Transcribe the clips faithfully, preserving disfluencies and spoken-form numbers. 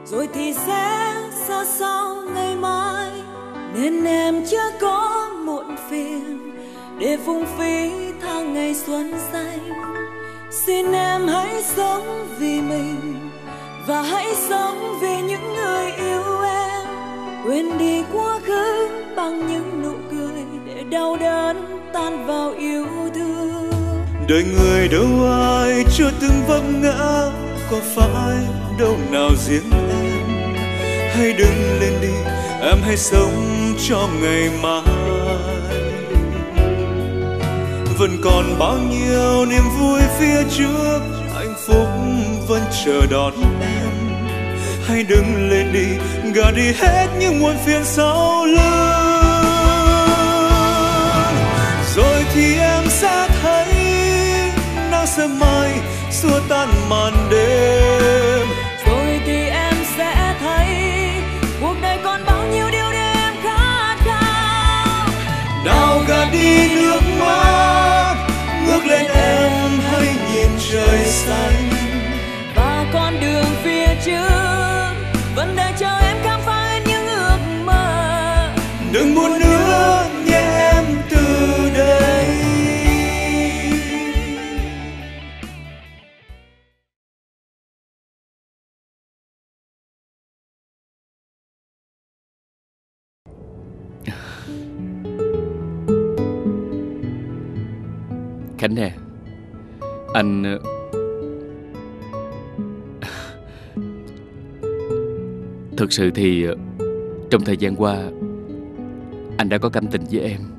rồi thì sẽ xa sau ngày mai. Nên em chưa có muộn phiền để phung phí tháng ngày xuân xanh. Xin em hãy sống vì mình và hãy sống vì những người yêu em. Quên đi quá khứ bằng những nụ cười để đau đớn tan vào yêu thương. Đời người đâu ai chưa từng vấp ngã, có phải đâu nào riêng em. Hãy đứng lên đi, em hãy sống cho ngày mai. Vẫn còn bao nhiêu niềm vui phía trước, hạnh phúc vẫn chờ đón em. Hãy đứng lên đi, gạt đi hết những muộn phiền sau lưng. Rồi thì em sẽ thấy nắng sớm mai xua tan màn đêm. Rồi thì em sẽ thấy cuộc đời còn bao nhiêu điều để em khát khao. Nào gạt đi nước mắt, ngước lên em hãy nhìn trời xanh. Và con đường phía trước vẫn đợi chờ em khám phá những ước mơ. Đừng buồn nữa nhé em từ đây. Khánh nè, anh... Thực sự thì trong thời gian qua anh đã có cảm tình với em.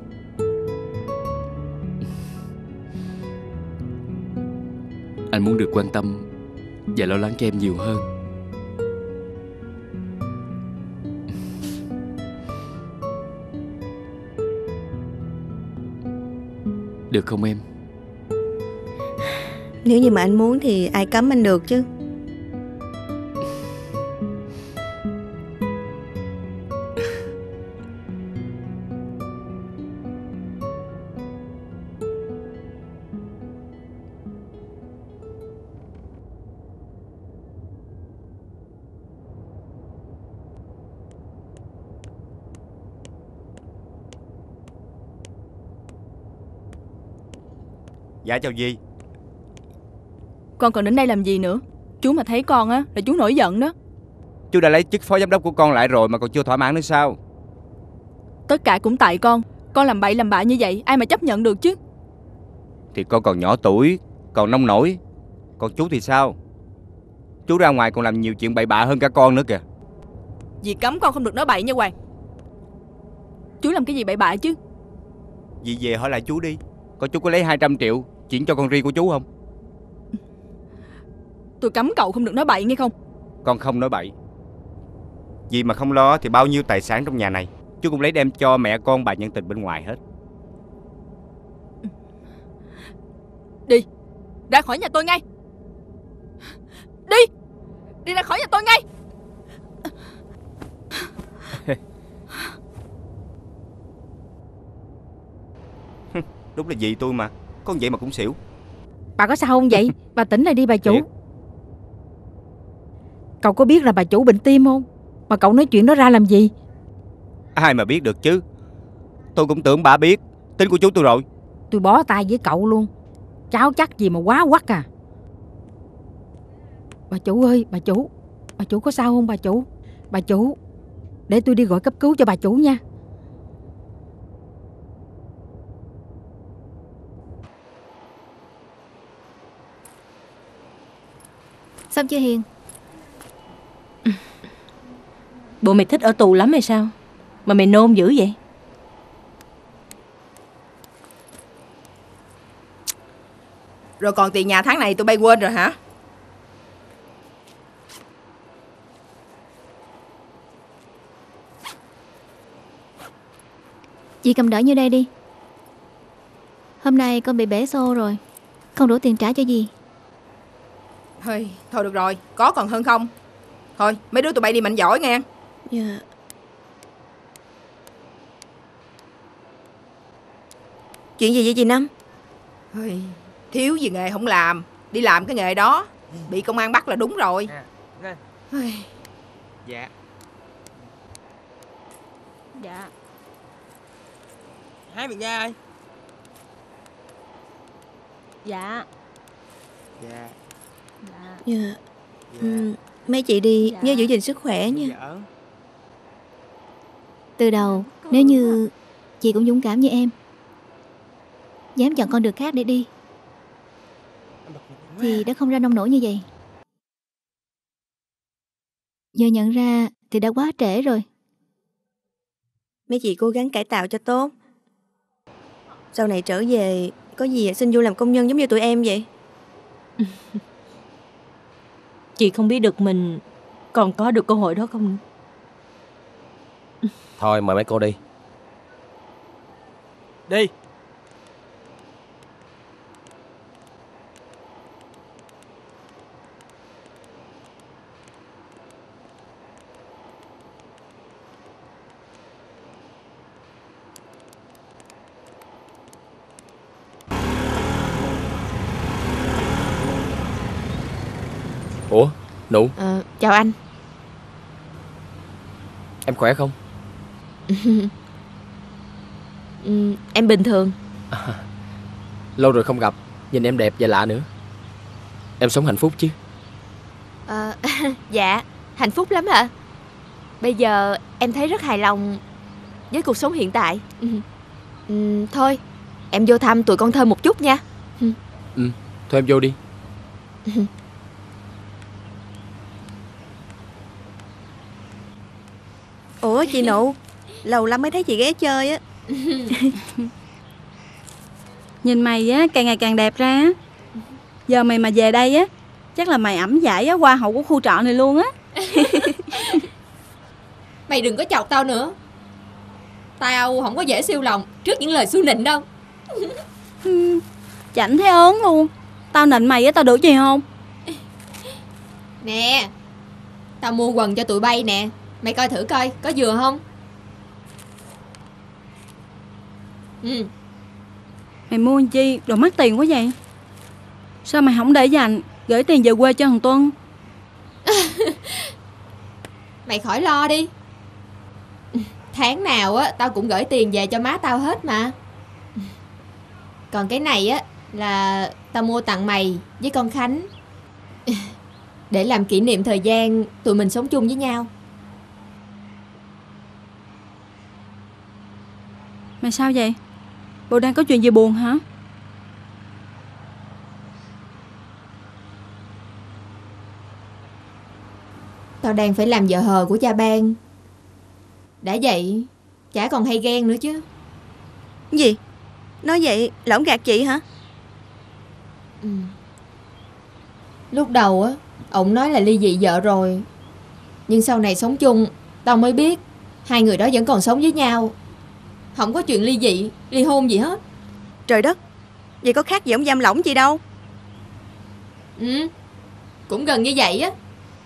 Anh muốn được quan tâm và lo lắng cho em nhiều hơn. Được không em? Nếu như mà anh muốn thì ai cấm anh được chứ. Dạ chào dì. Con còn đến đây làm gì nữa? Chú mà thấy con á là chú nổi giận đó. Chú đã lấy chức phó giám đốc của con lại rồi mà còn chưa thỏa mãn nữa sao? Tất cả cũng tại con. Con làm bậy làm bạ như vậy ai mà chấp nhận được chứ. Thì con còn nhỏ tuổi, còn nông nổi. Còn chú thì sao? Chú ra ngoài còn làm nhiều chuyện bậy bạ hơn cả con nữa kìa. Dì cấm con không được nói bậy nha Hoàng. Chú làm cái gì bậy bạ chứ? Dì về hỏi lại chú đi. Coi chú có lấy hai trăm triệu chuyển cho con riêng của chú không? Tôi cấm cậu không được nói bậy nghe không? Con không nói bậy. Dì mà không lo thì bao nhiêu tài sản trong nhà này chú cũng lấy đem cho mẹ con bà nhân tình bên ngoài hết. Đi, ra khỏi nhà tôi ngay. Đi, đi ra khỏi nhà tôi ngay. Đúng là dì tôi mà. Con vậy mà cũng xỉu. Bà có sao không vậy? Bà tỉnh lại đi bà chủ. Thiệt. Cậu có biết là bà chủ bệnh tim không? Mà cậu nói chuyện đó ra làm gì? Ai mà biết được chứ. Tôi cũng tưởng bà biết tính của chú tôi rồi. Tôi bó tay với cậu luôn. Cháu chắc gì mà quá quắc à. Bà chủ ơi, bà chủ. Bà chủ có sao không bà chủ? Bà chủ, để tôi đi gọi cấp cứu cho bà chủ nha. Xong chưa Hiền? Bộ mày thích ở tù lắm hay sao? Mà mày nôn dữ vậy? Rồi còn tiền nhà tháng này tụi bay quên rồi hả? Chị cầm đỡ như đây đi. Hôm nay con bị bể xô rồi, không đủ tiền trả cho dì. Thôi, thôi được rồi, có còn hơn không. Thôi, mấy đứa tụi bay đi mạnh giỏi nghe. Dạ. Chuyện gì vậy chị Năm? Thôi, thiếu gì nghề không làm, đi làm cái nghề đó bị công an bắt là đúng rồi. Thôi. Dạ. Dạ. Hái miệng nha ơi. Dạ. Dạ. Dạ. Dạ. Ừ, mấy chị đi Dạ. nhớ giữ gìn sức khỏe nha. Dạ. Từ đầu, nếu như chị cũng dũng cảm như em, dám chọn con đường khác để đi, thì đã không ra nông nổi như vậy. Giờ nhận ra thì đã quá trễ rồi. Mấy chị cố gắng cải tạo cho tốt. Sau này trở về có gì xin vô làm công nhân giống như tụi em vậy. Chị không biết được mình còn có được cơ hội đó không nữa. Thôi mời mấy cô đi. Đi. Ủa, Nụ, Ờ, chào anh. em khỏe không? Ừ, em bình thường. Lâu rồi không gặp, nhìn em đẹp và lạ nữa. Em sống hạnh phúc chứ? Ờ, dạ, hạnh phúc lắm hả? Bây giờ em thấy rất hài lòng với cuộc sống hiện tại. Ừ. Ừ, thôi, em vô thăm tụi con Thơ một chút nha. Ừ, thôi em vô đi. Ủa chị Nụ, lâu lắm mới thấy chị ghé chơi á. Nhìn mày á càng ngày càng đẹp ra á. Giờ mày mà về đây á, chắc là mày ẵm giải á hoa hậu của khu trọ này luôn á. Mày đừng có chọc tao nữa. Tao không có dễ siêu lòng trước những lời xu nịnh đâu. Chẳng thấy ớn luôn. Tao nịnh mày á, tao được gì không? Nè, tao mua quần cho tụi bay nè. Mày coi thử coi, có vừa không? Ừ. Mày mua làm chi, đồ mắc tiền quá vậy? Sao mày không để dành, gửi tiền về quê cho thằng Tuân? Mày khỏi lo đi. Tháng nào á tao cũng gửi tiền về cho má tao hết mà. Còn cái này á là tao mua tặng mày với con Khánh, để làm kỷ niệm thời gian tụi mình sống chung với nhau. Mày sao vậy? Bộ đang có chuyện gì buồn hả? Tao đang phải làm vợ hờ của cha ban. Đã vậy chả còn hay ghen nữa chứ. Gì? Nói vậy là ổng gạt chị hả? Ừ. Lúc đầu á, ổng nói là ly dị vợ rồi. Nhưng sau này sống chung, tao mới biết hai người đó vẫn còn sống với nhau. Không có chuyện ly dị, ly hôn gì hết. Trời đất, vậy có khác gì ổng giam lỏng chị đâu. Ừ, cũng gần như vậy á.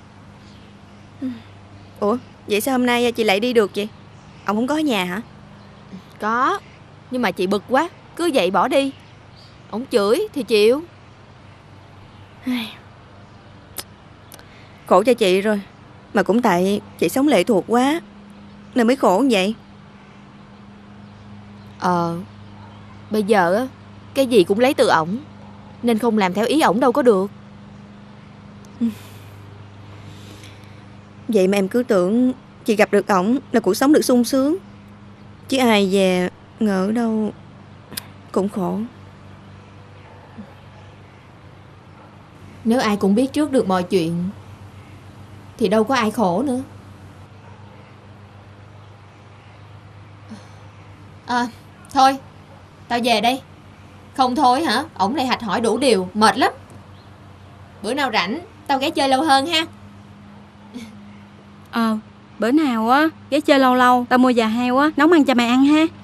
Ủa, vậy sao hôm nay chị lại đi được vậy? Ông không có ở nhà hả? Có, nhưng mà chị bực quá, cứ vậy bỏ đi. Ổng chửi thì chịu. Khổ cho chị rồi. Mà cũng tại chị sống lệ thuộc quá nên mới khổ như vậy. Ờ, bây giờ á, cái gì cũng lấy từ ổng, nên không làm theo ý ổng đâu có được. Vậy mà em cứ tưởng chị gặp được ổng là cuộc sống được sung sướng, chứ ai về ngờ đâu cũng khổ. Nếu ai cũng biết trước được mọi chuyện thì đâu có ai khổ nữa. À, thôi, tao về đây. Không thôi hả, ổng lại hạch hỏi đủ điều, mệt lắm. Bữa nào rảnh, tao ghé chơi lâu hơn ha. Ờ, bữa nào á, ghé chơi lâu lâu, tao mua già heo á, nấu ăn cho mày ăn ha.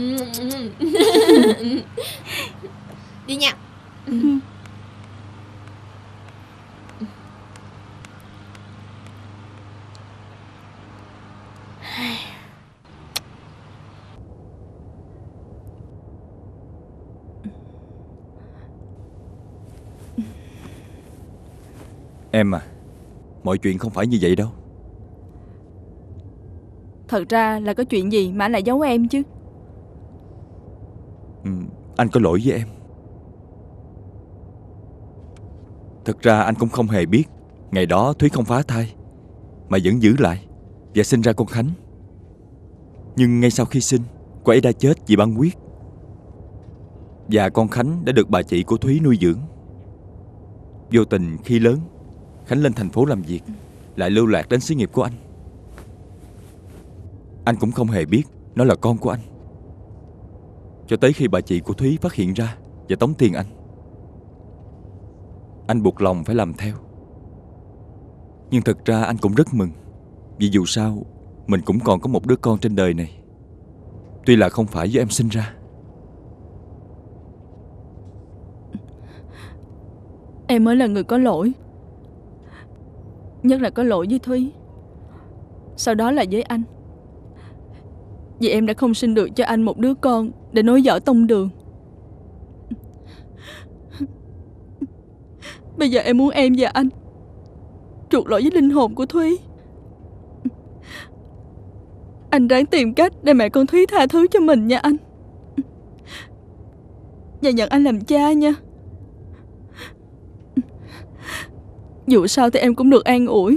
Đi nha. Ừ. Em à, mọi chuyện không phải như vậy đâu. Thật ra là có chuyện gì mà anh lại giấu em chứ? ừ, Anh có lỗi với em. Thật ra anh cũng không hề biết ngày đó Thúy không phá thai mà vẫn giữ lại và sinh ra con Khánh. Nhưng ngay sau khi sinh, cô ấy đã chết vì băng huyết. Và con Khánh đã được bà chị của Thúy nuôi dưỡng. Vô tình khi lớn, Khánh lên thành phố làm việc, lại lưu lạc đến xí nghiệp của anh. Anh cũng không hề biết nó là con của anh, cho tới khi bà chị của Thúy phát hiện ra và tống tiền anh. Anh buộc lòng phải làm theo. Nhưng thật ra anh cũng rất mừng, vì dù sao mình cũng còn có một đứa con trên đời này, tuy là không phải do em sinh ra. Em mới là người có lỗi, nhất là có lỗi với Thúy, sau đó là với anh. Vì em đã không sinh được cho anh một đứa con để nối dõi tông đường. Bây giờ em muốn em và anh chuộc lỗi với linh hồn của Thúy. Anh ráng tìm cách để mẹ con Thúy tha thứ cho mình nha anh. Và nhận anh làm cha nha. Dù sao thì em cũng được an ủi,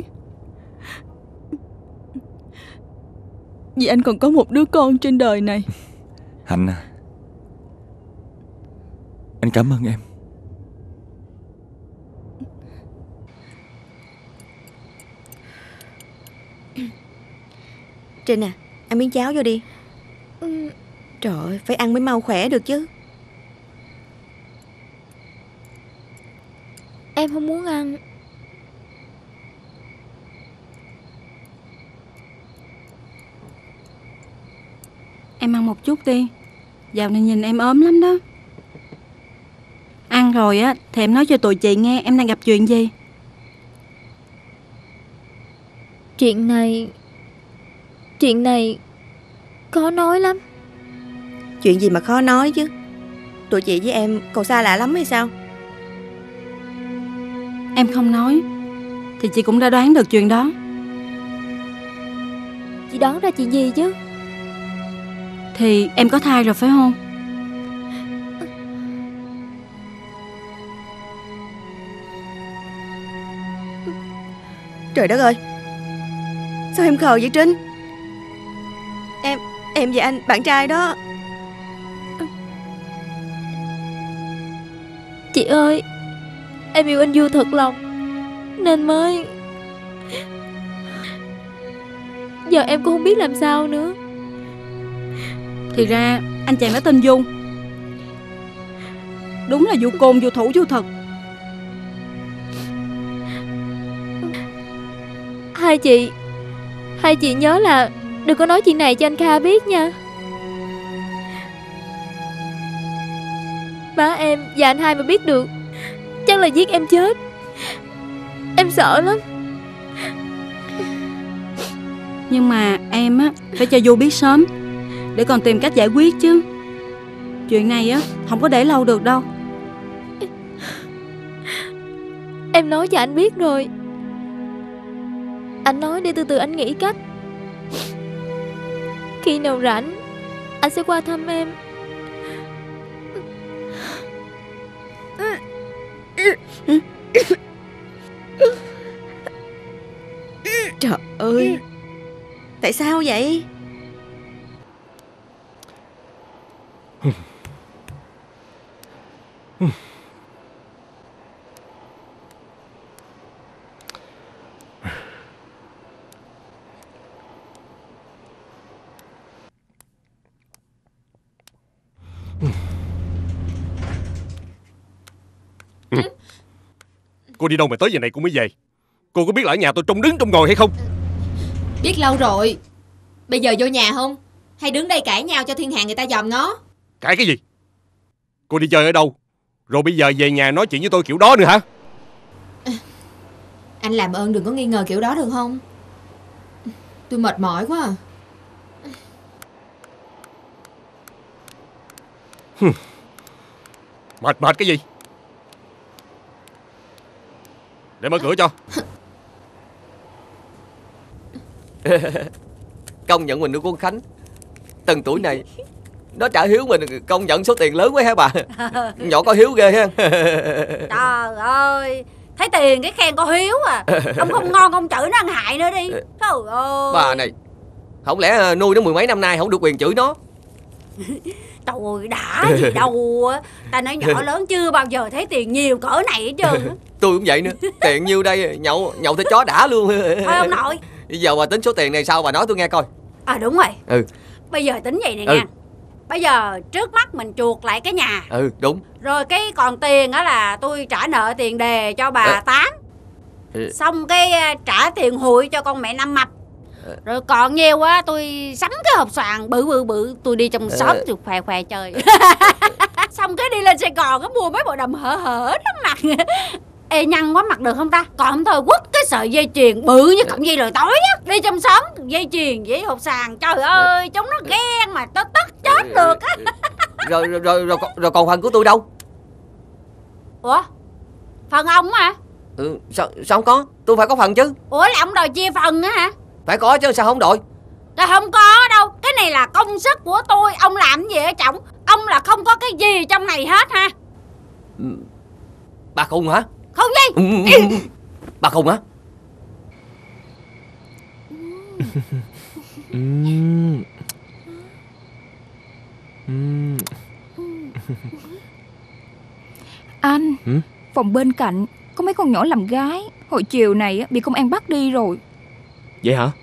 vì anh còn có một đứa con trên đời này. Hạnh à, anh cảm ơn em. Trinh à, ăn miếng cháo vô đi. ừ. Trời ơi, phải ăn mới mau khỏe được chứ. Em không muốn ăn. Em ăn một chút đi. Dạo này nhìn em ốm lắm đó. Ăn rồi á thì em nói cho tụi chị nghe em đang gặp chuyện gì. Chuyện này Chuyện này khó nói lắm. Chuyện gì mà khó nói chứ? Tụi chị với em còn xa lạ lắm hay sao? Em không nói thì chị cũng đã đoán được chuyện đó. Chị đoán ra chuyện gì chứ? Thì em có thai rồi phải không? Trời đất ơi, sao em khờ vậy Trinh? Em, em và anh bạn trai đó. Chị ơi, em yêu anh Du thật lòng nên mới... Giờ em cũng không biết làm sao nữa. Thì ra anh chàng đó tên Du. Đúng là Du côn, Du thủ, Du thật. Hai chị Hai chị nhớ là đừng có nói chuyện này cho anh Kha biết nha. Má em và anh hai mà biết được chắc là giết em chết. Em sợ lắm. Nhưng mà em á phải cho Du biết sớm để còn tìm cách giải quyết chứ. Chuyện này á không có để lâu được đâu. Em nói cho anh biết rồi. Anh nói để từ từ anh nghĩ cách. Khi nào rảnh anh sẽ qua thăm em. Trời ơi, tại sao vậy? Cô đi đâu mà tới giờ này cô mới về? Cô có biết là ở nhà tôi trông đứng trông ngồi hay không? Biết lâu rồi. Bây giờ vô nhà không? Hay đứng đây cãi nhau cho thiên hạ người ta dòm ngó? Cãi cái gì? Cô đi chơi ở đâu? Rồi bây giờ về nhà nói chuyện với tôi kiểu đó nữa hả? Anh làm ơn đừng có nghi ngờ kiểu đó được không? Tôi mệt mỏi quá à. Mệt mệt cái gì? Để mở cửa cho. Công nhận mình nuôi con Khánh từng tuổi này nó trả hiếu mình, công nhận số tiền lớn quá hả bà? Nhỏ có hiếu ghê ha. Trời ơi, thấy tiền cái khen có hiếu à. Ông không ngon ông chửi nó ăn hại nữa đi. Trời ơi. Bà này, không lẽ nuôi nó mười mấy năm nay không được quyền chửi nó? Trời ơi, đã gì đâu. Ta nói nhỏ lớn chưa bao giờ thấy tiền nhiều cỡ này hết trơn. Tôi cũng vậy nữa. Tiền nhiêu đây, nhậu nhậu thấy chó đã luôn. Thôi ông nội, bây giờ bà tính số tiền này sao, bà nói tôi nghe coi. À đúng rồi. Ừ. Bây giờ tính vậy này Ừ. nha. Bây giờ trước mắt mình chuộc lại cái nhà. Ừ đúng. Rồi cái còn tiền đó là tôi trả nợ tiền đề cho bà À. Tám. Ừ. Xong cái à, trả tiền hụi cho con mẹ Năm Mập. Rồi còn nhiều á tôi sắm cái hộp xoàn bự bự bự. Tôi đi trong xóm tôi khoe khoe chơi. Xong cái đi lên Sài Gòn có mua mấy bộ đầm hở hở lắm mặt. Ê nhăn quá mặt được không ta? Còn không thôi quất cái sợi dây chuyền bự như cọng dây lòi tối á. Đi trong xóm dây chuyền với hộp xoàn. Trời ơi chúng nó ghen mà nó tức chết được á. Rồi rồi rồi rồi, rồi còn phần của tôi đâu? Ủa? Phần ông hả? Ừ, sao sao không có? Tôi phải có phần chứ. Ủa là ông đòi chia phần á hả? Phải có chứ, sao không đòi? Là không có đâu. Cái này là công sức của tôi. Ông làm gì ở trọng? Ông là không có cái gì trong này hết ha? Bà khùng hả? Không gì? Ừ, ừ, ừ. Bà khùng hả? Anh, ừ? phòng bên cạnh có mấy con nhỏ làm gái. Hồi chiều này á, bị công an bắt đi rồi. Vậy hả?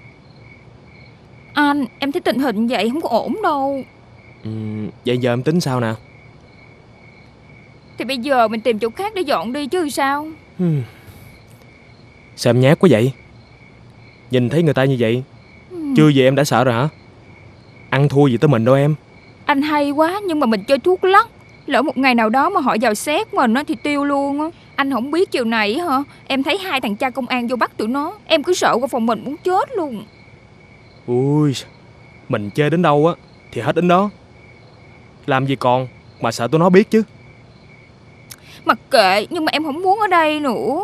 Anh, em thấy tình hình vậy không có ổn đâu. Ừ, vậy giờ em tính sao nè? Thì bây giờ mình tìm chỗ khác để dọn đi chứ sao. Ừ. Sao em nhát quá vậy? Nhìn thấy người ta như vậy, ừ. chưa về em đã sợ rồi hả? Ăn thua gì tới mình đâu em. Anh hay quá, nhưng mà mình chơi thuốc lắc. Lỡ một ngày nào đó mà họ vào xét mình á thì tiêu luôn á. Anh không biết chiều này hả, em thấy hai thằng cha công an vô bắt tụi nó. Em cứ sợ qua phòng mình muốn chết luôn. Ui, mình chơi đến đâu á thì hết đến đó. Làm gì còn mà sợ tụi nó biết chứ. Mặc kệ, nhưng mà em không muốn ở đây nữa.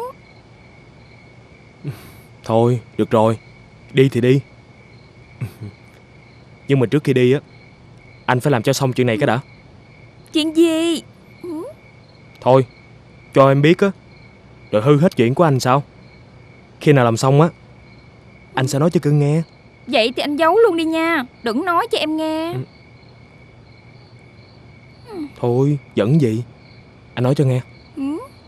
Thôi, được rồi, đi thì đi. Nhưng mà trước khi đi á, anh phải làm cho xong chuyện này cái đã. Chuyện gì? Thôi, cho em biết á, rồi hư hết chuyện của anh sao? Khi nào làm xong á, anh sẽ nói cho cưng nghe. Vậy thì anh giấu luôn đi nha, đừng nói cho em nghe. ừ. Thôi, giỡn gì, anh nói cho nghe. ừ.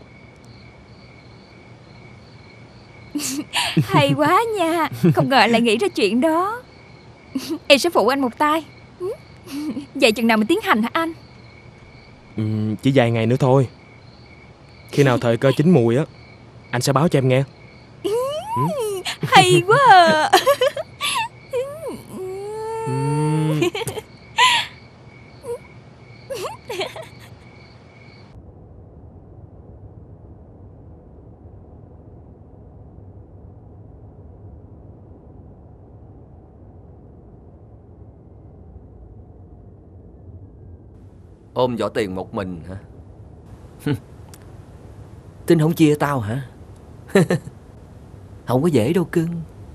Hay quá nha, không ngờ lại nghĩ ra chuyện đó. Em sẽ phụ anh một tay. Vậy chừng nào mình tiến hành hả anh? ừ, Chỉ vài ngày nữa thôi. Khi nào thời cơ chín mùi á, anh sẽ báo cho em nghe. ừ. Hay quá à. Ôm vỏ tiền một mình hả? Tính không chia tao hả? Không có dễ đâu cưng.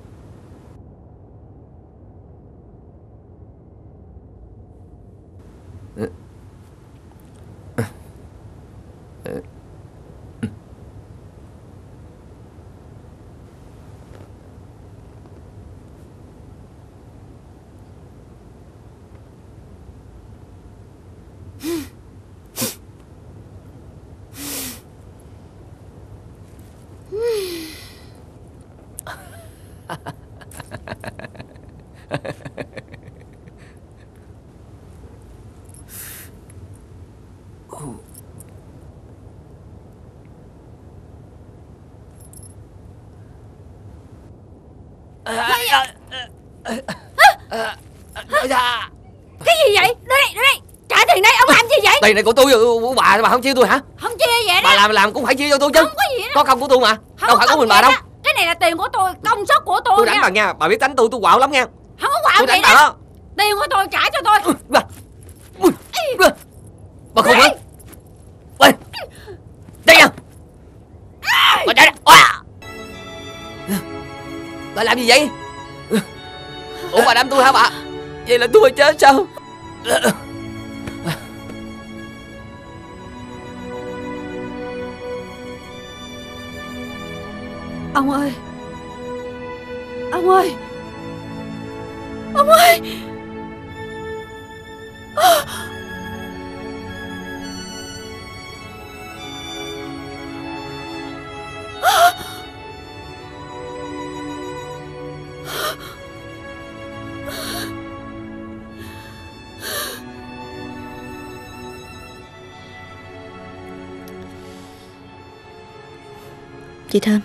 Cái gì vậy? Đưa đây, đưa đây. Trả tiền đây, ông làm gì vậy? Tiền này của tôi, của bà, bà không chia tôi hả? Không chia vậy đó. Bà làm làm cũng phải chia cho tôi chứ. Không có gì đó. Có không của tôi mà. Không, đâu phải có mình bà đâu. đó. Cái này là tiền của tôi, công sức của tôi. Tôi đánh nha. bà nha, bà biết đánh tôi, tôi quạo lắm nha. Không có quạo Tôi đánh gì bà đó. đó. Tiền của tôi trả cho tôi. Bà, bà, bà không hả? Ê, đây nha. Bà trả đây. Bà làm gì vậy? Ủa bà đâm tôi hả bà? Vậy là tôi chết sao? Ông ơi, ông ơi, ông ơi. Chị Thơm,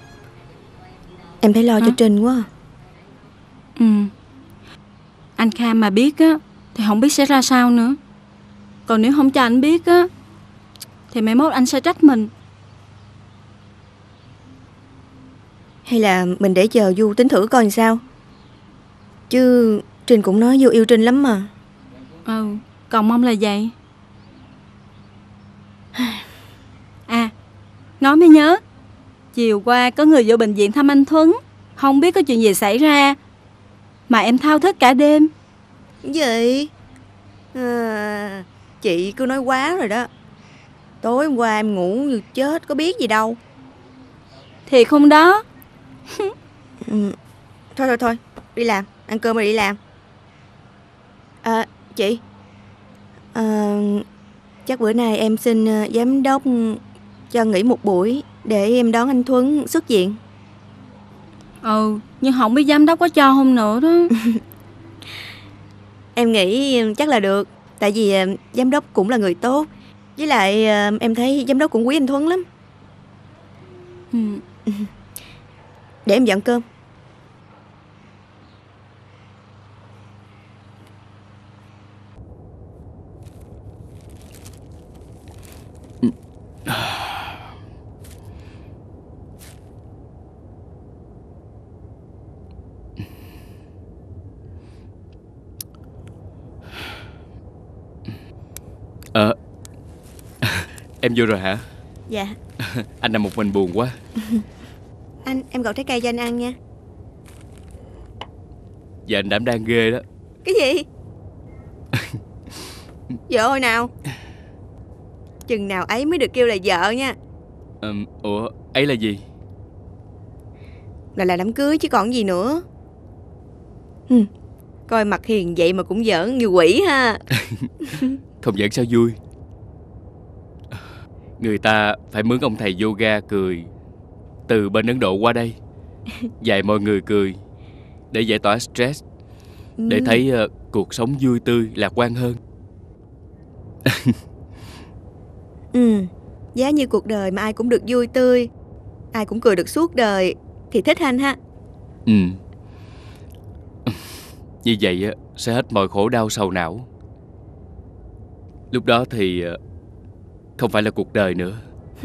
em thấy lo Hả? cho Trinh quá à. Ừ. Anh Kham mà biết á thì không biết sẽ ra sao nữa. Còn nếu không cho anh biết á thì mai mốt anh sẽ trách mình. Hay là mình để chờ Du tính thử coi làm sao. Chứ Trinh cũng nói Du yêu Trinh lắm mà. Ừ, còn mong là vậy. À, nói mới nhớ, chiều qua có người vô bệnh viện thăm anh Thuấn. Không biết có chuyện gì xảy ra mà em thao thức cả đêm. Gì? À, chị cứ nói quá rồi đó. Tối hôm qua em ngủ như chết, có biết gì đâu. Thiệt không đó? Ừ. Thôi thôi thôi, đi làm, ăn cơm rồi đi làm. À, chị à, chắc bữa nay em xin uh, giám đốc cho nghỉ một buổi để em đón anh Thuấn xuất viện. Ừ, nhưng không biết giám đốc có cho không nữa đó. Em nghĩ chắc là được. Tại vì uh, giám đốc cũng là người tốt. Với lại uh, em thấy giám đốc cũng quý anh Thuấn lắm. Ừ. Để em dọn cơm. Ờ Em vô rồi hả? Dạ. Anh nằm một mình buồn quá. Anh, em gọi trái cây cho anh ăn nha. Dạ anh đảm đang ghê đó. Cái gì? Vợ hồi nào? Chừng nào ấy mới được kêu là vợ nha. Ừ, ủa ấy là gì? Là là đám cưới chứ còn gì nữa. Ừ, coi mặt hiền vậy mà cũng giỡn như quỷ ha. Không giỡn sao vui. Người ta phải mướn ông thầy yoga cười từ bên Ấn Độ qua đây dạy mọi người cười để giải tỏa stress, để Ừ. thấy uh, cuộc sống vui tươi lạc quan hơn. Ừ, giá như cuộc đời mà ai cũng được vui tươi, ai cũng cười được suốt đời thì thích anh ha. Ừ. Như vậy uh, sẽ hết mọi khổ đau sầu não. Lúc đó thì uh, không phải là cuộc đời nữa.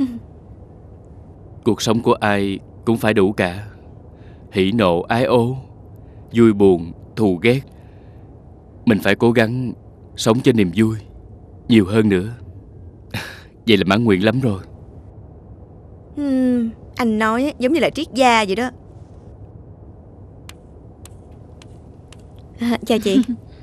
Cuộc sống của ai cũng phải đủ cả. Hỉ nộ ái ố, vui buồn, thù ghét. Mình phải cố gắng sống cho niềm vui nhiều hơn nữa. Vậy là mãn nguyện lắm rồi. Ừ, anh nói giống như là triết gia vậy đó. À, chào chị.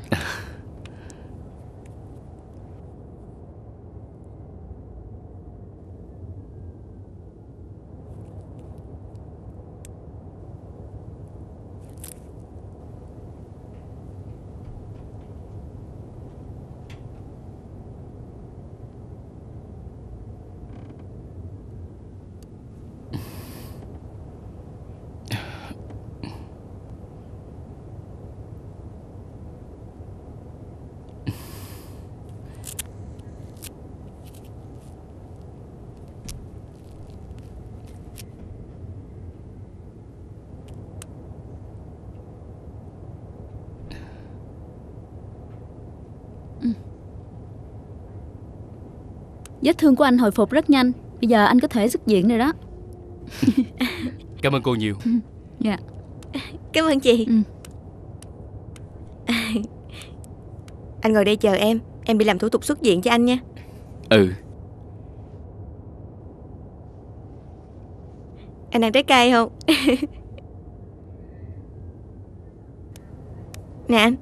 Vết thương của anh hồi phục rất nhanh. Bây giờ anh có thể xuất viện rồi đó. Cảm ơn cô nhiều. Dạ. Cảm ơn chị. Ừ. Anh ngồi đây chờ em. Em đi làm thủ tục xuất viện cho anh nha. Ừ. Anh ăn trái cây không? Nè anh.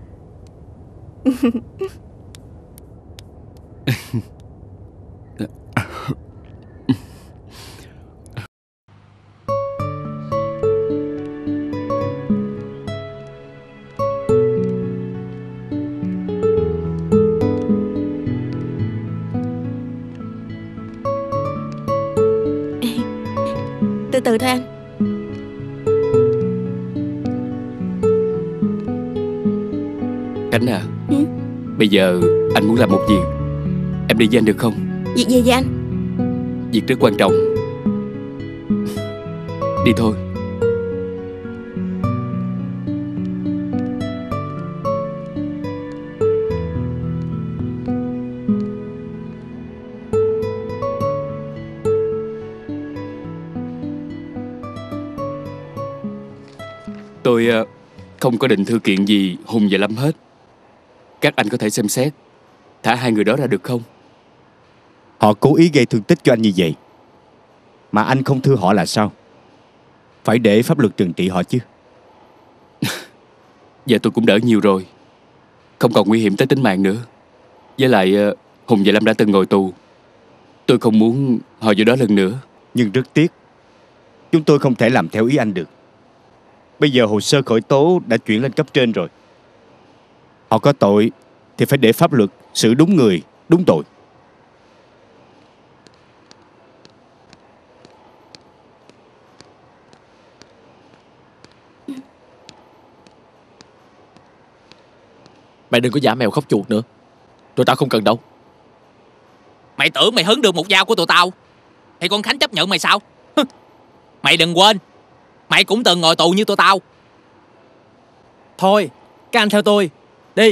Từ từ thôi anh. Khánh à, ừ? Bây giờ anh muốn làm một việc. Em đi với anh được không? Việc gì vậy anh? Việc rất quan trọng. Đi thôi. Tôi uh, không có định thư kiện gì Hùng và Lâm hết. Các anh có thể xem xét thả hai người đó ra được không? Họ cố ý gây thương tích cho anh như vậy mà anh không thư họ là sao? Phải để pháp luật trừng trị họ chứ. Giờ tôi cũng đỡ nhiều rồi, không còn nguy hiểm tới tính mạng nữa. Với lại uh, Hùng và Lâm đã từng ngồi tù. Tôi không muốn họ vô đó lần nữa. Nhưng rất tiếc, chúng tôi không thể làm theo ý anh được. Bây giờ hồ sơ khởi tố đã chuyển lên cấp trên rồi. Họ có tội thì phải để pháp luật xử đúng người, đúng tội. Mày đừng có giả mèo khóc chuột nữa. Tụi tao không cần đâu. Mày tưởng mày hứng được một dao của tụi tao thì con Khánh chấp nhận mày sao? Mày đừng quên, mày cũng từng ngồi tù như tụi tao. Thôi, các anh theo tôi. Đi.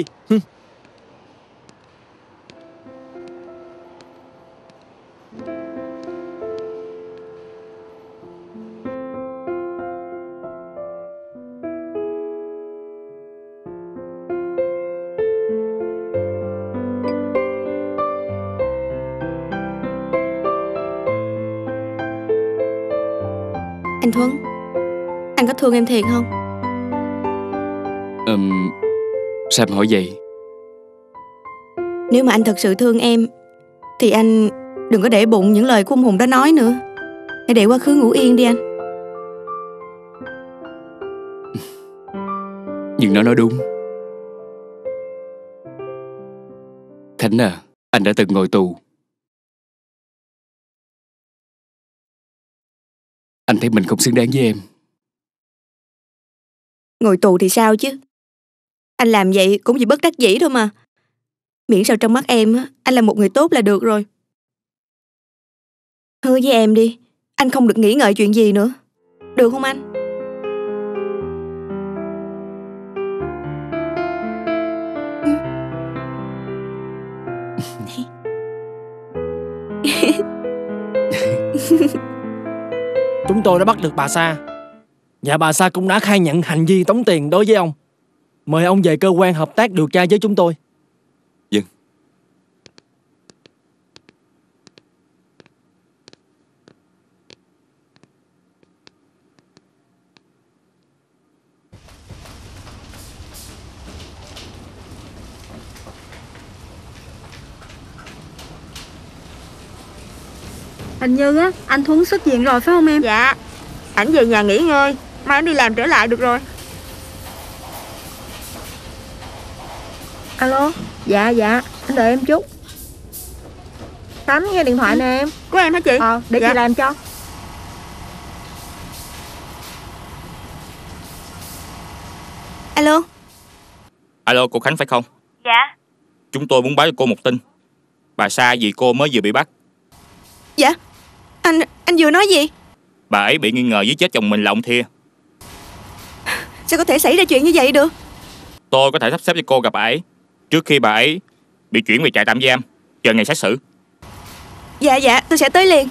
Anh Thuấn, anh có thương em thiệt không? Ừm, sao em hỏi vậy? Nếu mà anh thật sự thương em thì anh đừng có để bụng những lời của ông Hùng đã nói nữa. Hãy để quá khứ ngủ yên đi anh. Nhưng nó nói đúng. Khánh à, anh đã từng ngồi tù. Anh thấy mình không xứng đáng với em. Ngồi tù thì sao chứ? Anh làm vậy cũng chỉ bất đắc dĩ thôi mà. Miễn sao trong mắt em anh là một người tốt là được rồi. Hứa với em đi, anh không được nghĩ ngợi chuyện gì nữa. Được không anh? Chúng tôi đã bắt được bà Sa, và bà Sa cũng đã khai nhận hành vi tống tiền đối với ông. Mời ông về cơ quan hợp tác điều tra với chúng tôi. Vâng. Hình như á, anh Thuấn xuất viện rồi phải không em? Dạ, ảnh về nhà nghỉ ngơi, mai ảnh đi làm trở lại được rồi. Alo, dạ dạ, anh đợi em chút. Khánh nghe điện thoại nè em. Của em hả chị? Ờ, để dạ. chị làm cho. Alo. Alo, cô Khánh phải không? Dạ. Chúng tôi muốn báo cho cô một tin. Bà Sa dì cô mới vừa bị bắt. Dạ, anh anh vừa nói gì? Bà ấy bị nghi ngờ giết chết chồng mình là ông Thia. Sao có thể xảy ra chuyện như vậy được? Tôi có thể sắp xếp cho cô gặp bà ấy trước khi bà ấy bị chuyển về trại tạm giam, chờ ngày xét xử. Dạ dạ, tôi sẽ tới liền.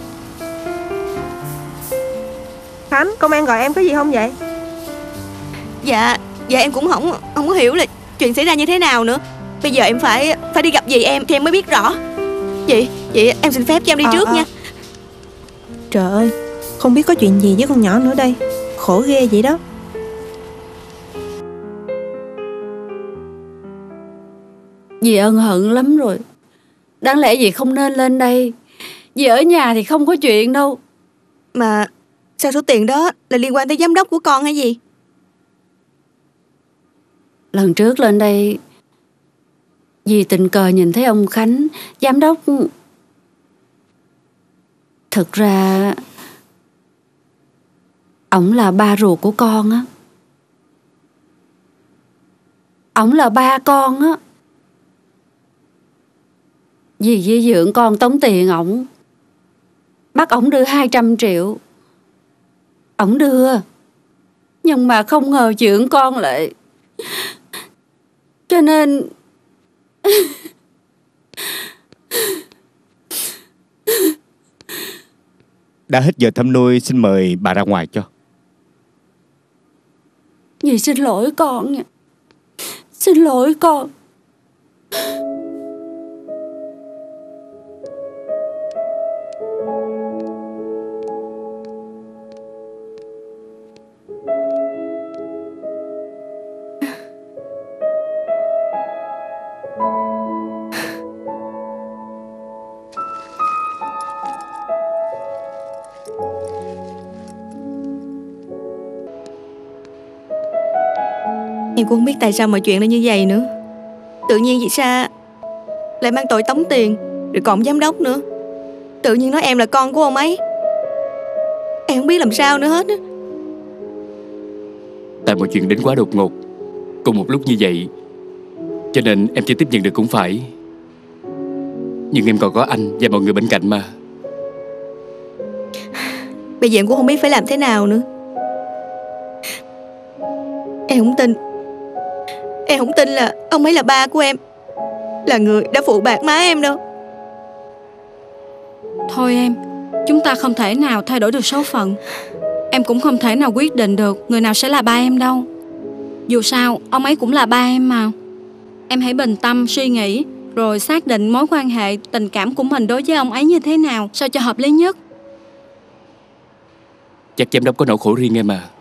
Khánh, công an gọi em có gì không vậy? Dạ, dạ em cũng không không có hiểu là chuyện xảy ra như thế nào nữa. Bây giờ em phải phải đi gặp dì em thì em mới biết rõ. Chị, chị em xin phép cho em đi à, trước à. nha. Trời ơi, không biết có chuyện gì với con nhỏ nữa đây. Khổ ghê vậy đó. Dì ân hận lắm rồi. Đáng lẽ dì không nên lên đây. Dì ở nhà thì không có chuyện đâu. Mà sao số tiền đó là liên quan tới giám đốc của con hay gì? Lần trước lên đây dì tình cờ nhìn thấy ông Khánh, giám đốc. Thực ra ổng là ba ruột của con á. Ổng là ba con á. Dì với dưỡng con tống tiền ổng, bắt ổng đưa hai trăm triệu. Ổng đưa, nhưng mà không ngờ dưỡng con lại. Cho nên đã hết giờ thăm nuôi, xin mời bà ra ngoài cho. Dì xin lỗi con nha. Xin lỗi con. Em cũng không biết tại sao mọi chuyện lại như vậy nữa. Tự nhiên chị Sa lại mang tội tống tiền, rồi còn giám đốc nữa. Tự nhiên nói em là con của ông ấy. Em không biết làm sao nữa hết á. Tại mọi chuyện đến quá đột ngột, cùng một lúc như vậy, cho nên em chưa tiếp nhận được cũng phải. Nhưng em còn có anh và mọi người bên cạnh mà. Bây giờ em cũng không biết phải làm thế nào nữa. Em không tin Em không tin là ông ấy là ba của em, là người đã phụ bạc má em đâu. Thôi em, chúng ta không thể nào thay đổi được số phận. Em cũng không thể nào quyết định được người nào sẽ là ba em đâu. Dù sao, ông ấy cũng là ba em mà. Em hãy bình tâm suy nghĩ, rồi xác định mối quan hệ tình cảm của mình đối với ông ấy như thế nào, sao cho hợp lý nhất. Chắc giám đốc có nỗi khổ riêng em à.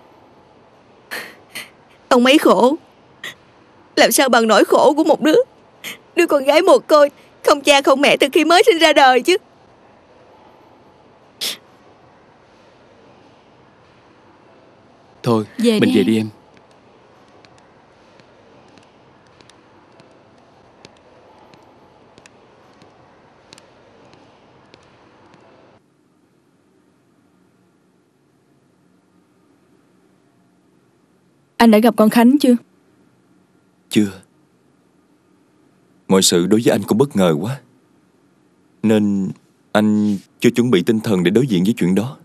Ông ấy khổ làm sao bằng nỗi khổ của một đứa Đứa con gái mồ côi, không cha không mẹ từ khi mới sinh ra đời chứ. Thôi, về mình đi. về đi em. Anh đã gặp con Khánh chưa? Chưa. Mọi sự đối với anh cũng bất ngờ quá, nên anh chưa chuẩn bị tinh thần để đối diện với chuyện đó.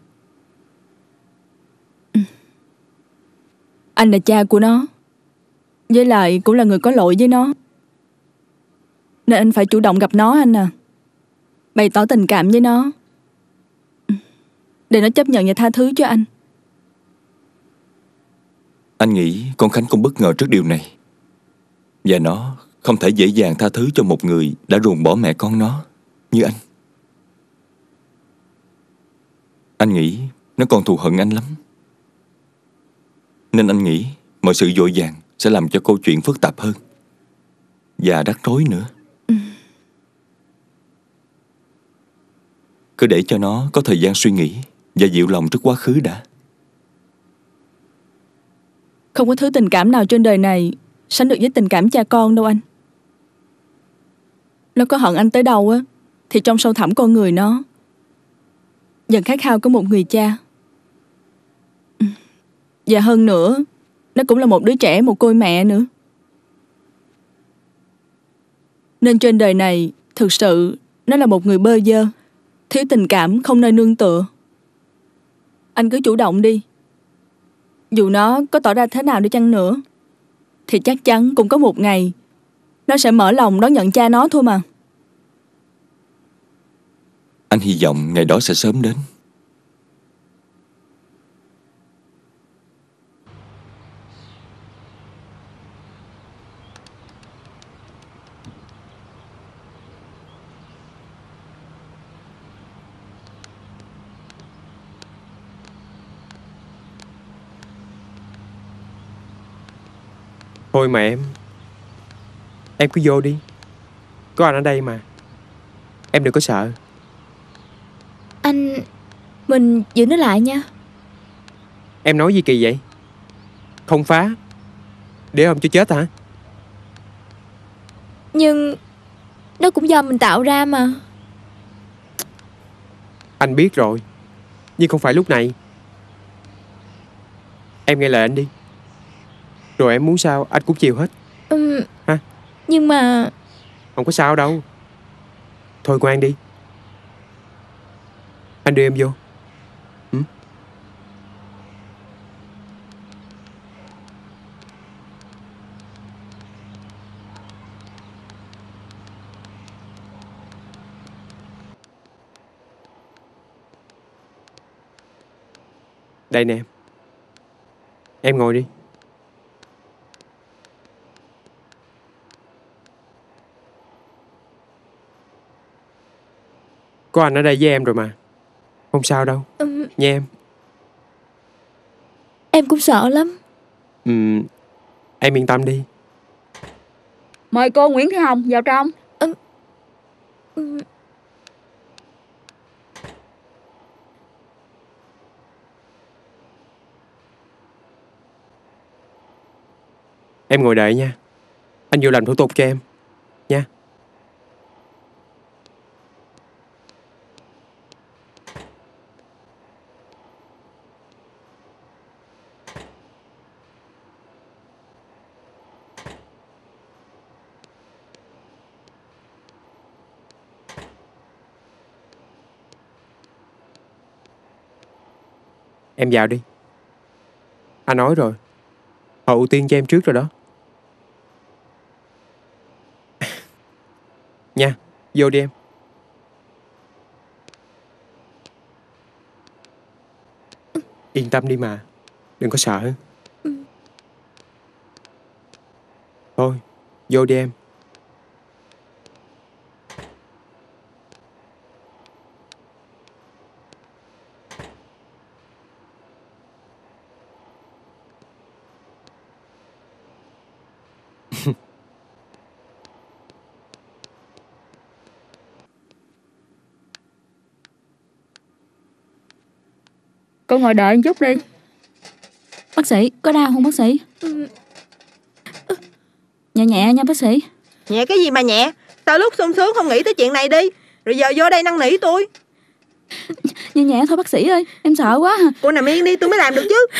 Anh là cha của nó, với lại cũng là người có lỗi với nó, nên anh phải chủ động gặp nó anh à. Bày tỏ tình cảm với nó, để nó chấp nhận và tha thứ cho anh. Anh nghĩ con Khánh cũng bất ngờ trước điều này, và nó không thể dễ dàng tha thứ cho một người đã ruồng bỏ mẹ con nó như anh. Anh nghĩ nó còn thù hận anh lắm, nên anh nghĩ mọi sự vội vàng sẽ làm cho câu chuyện phức tạp hơn và rắc rối nữa. ừ. Cứ để cho nó có thời gian suy nghĩ và dịu lòng trước quá khứ đã. Không có thứ tình cảm nào trên đời này sánh được với tình cảm cha con đâu anh. Nó có hận anh tới đâu á, thì trong sâu thẳm con người nó vẫn khát khao có một người cha. Và hơn nữa, nó cũng là một đứa trẻ một côi mẹ nữa. Nên trên đời này thực sự nó là một người bơ vơ, thiếu tình cảm, không nơi nương tựa. Anh cứ chủ động đi. Dù nó có tỏ ra thế nào đi chăng nữa, thì chắc chắn cũng có một ngày nó sẽ mở lòng đón nhận cha nó thôi mà. Anh hy vọng ngày đó sẽ sớm đến. Thôi mà em. Em cứ vô đi. Có anh ở đây mà. Em đừng có sợ. Anh... Mình giữ nó lại nha. Em nói gì kỳ vậy? Không phá để ông cho chết hả? Nhưng nó cũng do mình tạo ra mà. Anh biết rồi, nhưng không phải lúc này. Em nghe lời anh đi. Rồi em muốn sao anh cũng chịu hết. Ừ. Hả? Nhưng mà... Không có sao đâu. Thôi ngoan đi. Anh đưa em vô. Ừ? Đây nè em. Em ngồi đi. Có anh ở đây với em rồi mà. Không sao đâu. Ừ. Nha em. Em cũng sợ lắm. Ừ, em yên tâm đi. Mời cô Nguyễn Thị Hồng vào trong. Ừ. Ừ. Em ngồi đợi nha. Anh vô làm thủ tục cho em nha. Em vào đi. Anh nói rồi, họ ưu tiên cho em trước rồi đó. Nha, vô đi em. Yên tâm đi mà, đừng có sợ. Thôi, vô đi em. Cô ngồi đợi một chút đi. Bác sĩ, có đau không bác sĩ? Ừ. Nhẹ nhẹ nha bác sĩ. Nhẹ cái gì mà nhẹ? Tao lúc sung sướng không nghĩ tới chuyện này đi. Rồi giờ vô đây năn nỉ tôi. Nhẹ nhẹ thôi bác sĩ ơi, em sợ quá. Cô nằm yên đi, tôi mới làm được chứ.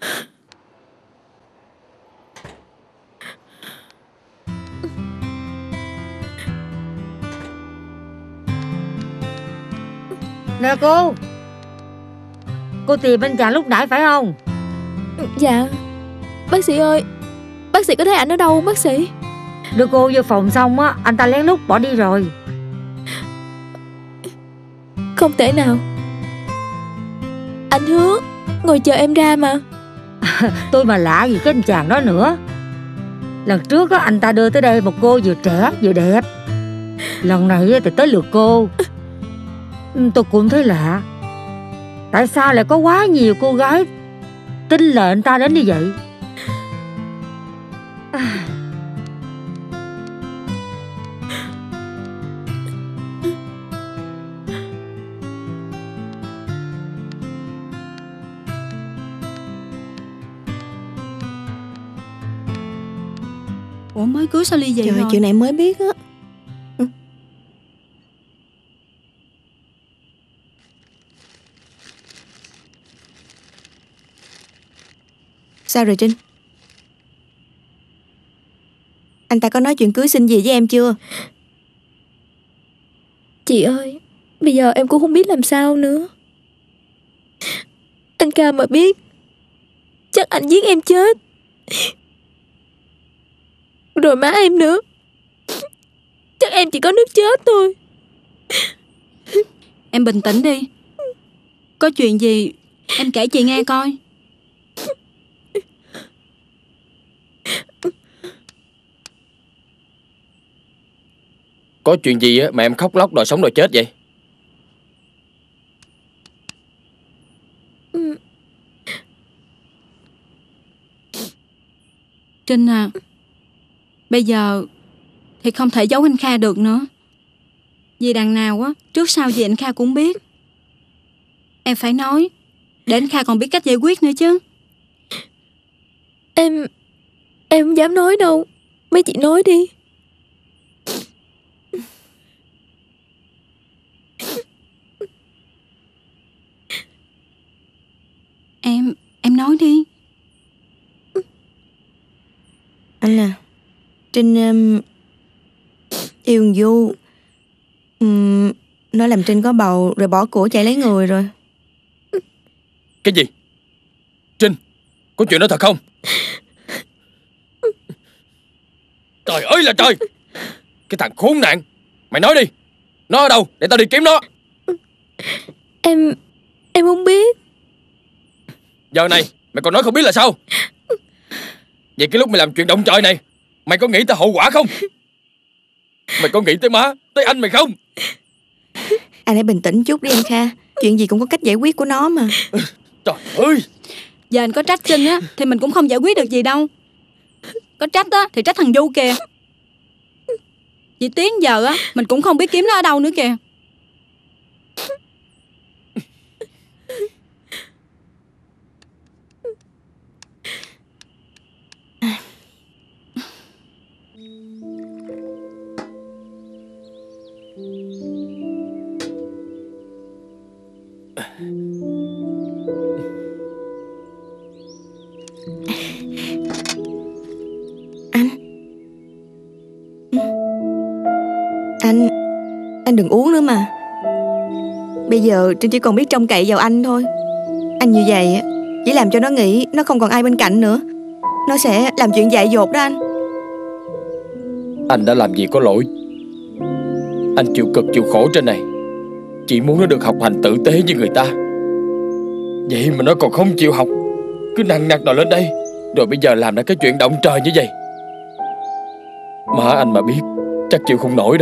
Nè cô. Cô tìm anh chàng lúc nãy phải không? Dạ. Bác sĩ ơi, bác sĩ có thấy ảnh ở đâu không bác sĩ? Đưa cô vô phòng xong á, anh ta lén lút bỏ đi rồi. Không thể nào. Anh hứa ngồi chờ em ra mà. Tôi mà lạ gì cái anh chàng đó nữa. Lần trước á, anh ta đưa tới đây một cô vừa trẻ vừa đẹp. Lần này thì tới lượt cô. Tôi cũng thấy lạ. Tại sao lại có quá nhiều cô gái tin lời anh ta đến như vậy? À. Ủa mới cưới sao ly dị Trời, rồi? chuyện này mới biết á. Ừ. Sao rồi Trinh? Anh ta có nói chuyện cưới xin gì với em chưa? Chị ơi, bây giờ em cũng không biết làm sao nữa. Anh Ca mà biết, chắc anh giết em chết. Rồi má em nữa. Chắc em chỉ có nước chết thôi. Em bình tĩnh đi. Có chuyện gì em kể chị nghe coi. Có chuyện gì á mà em khóc lóc đòi sống đòi chết vậy? Trinh à, Bây giờ thì không thể giấu anh Kha được nữa. Vì đằng nào á, trước sau gì anh Kha cũng biết. Em phải nói, để anh Kha còn biết cách giải quyết nữa chứ. Em Em không dám nói đâu. Mấy chị nói đi. Em Em nói đi. Anh à, Trinh um, yêu Du. um, Nó làm Trinh có bầu rồi bỏ của chạy lấy người rồi. Cái gì? Trinh, có chuyện đó thật không? Trời ơi là trời! Cái thằng khốn nạn! Mày nói đi! Nó ở đâu để tao đi kiếm nó? Em Em không biết. Giờ này mày còn nói không biết là sao? Vậy cái lúc mày làm chuyện động trời này, mày có nghĩ tới hậu quả không? Mày có nghĩ tới má, tới anh mày không? Anh hãy bình tĩnh chút đi anh Kha. Chuyện gì cũng có cách giải quyết của nó mà. Trời ơi! Giờ anh có trách Trinh á thì mình cũng không giải quyết được gì đâu. Có trách á thì trách thằng Du kìa. Chỉ tiếng giờ á mình cũng không biết kiếm nó ở đâu nữa kìa. Anh Anh đừng uống nữa mà. Bây giờ Trinh chỉ còn biết trông cậy vào anh thôi. Anh như vậy chỉ làm cho nó nghĩ nó không còn ai bên cạnh nữa. Nó sẽ làm chuyện dại dột đó anh. Anh đã làm gì có lỗi. Anh chịu cực chịu khổ trên này chỉ muốn nó được học hành tử tế như người ta. Vậy mà nó còn không chịu học, cứ nằng nặc đòi lên đây, rồi bây giờ làm ra cái chuyện động trời như vậy. Má anh mà biết chắc chịu không nổi đâu.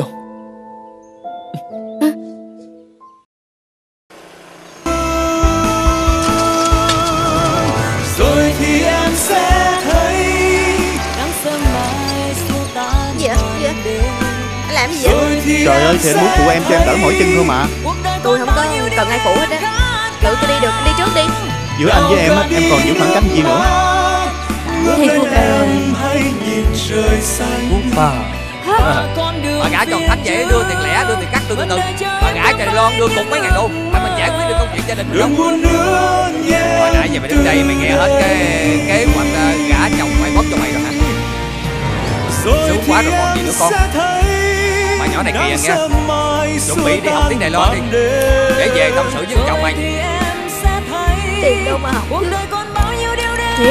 Rồi thì em sẽ thấy Gì vậy? Gì vậy? Anh làm gì vậy? Trời ơi, thì anh muốn phụ em cho em đỡ mỏi chân thôi mà. Tôi không có cần ai phụ hết á. Tự tôi đi được, đi trước đi. Giữa anh với em á, em còn giữ khoảng cách gì nữa. Thì cuộc đời Quốc bà Bà gả tròn thánh vậy, đưa tiền lẻ, đưa tiền cắt, đưa tiền từng. Bà gả Đài Loan đưa cũng mấy ngàn đô. Mà mình giải quyết được công chuyện gia đình được không? Hồi nãy giờ mày đứng đây mày nghe hết cái kế hoạch uh, gả chồng mày bóp cho mày rồi hả? Sướng quá rồi còn gì nữa con. Bà nhỏ này kìa nghe, chuẩn bị đi học tiếng Đài Loan đi, để về tâm sự với chồng mày. Tiền đâu mà học. Thiệt.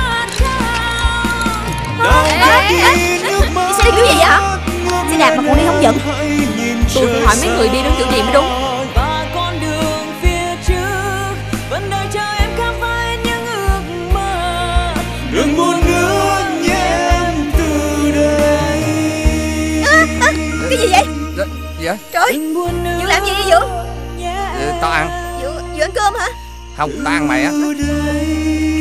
Ê, ê, ê, đi xe đi kiểu gì vậy hả? Xe đạp mà còn đi không giận. Tôi phải hỏi mấy người đi đứng kiểu gì mới đúng. Đừng buồn nữa nhé em từ đây. À, à, cái gì vậy? Dạ, gì vậy? Trời, Dượng làm gì vậy Dượng? Tao ăn. Dượng, Dượng ăn cơm hả? Không, tao ăn mày á.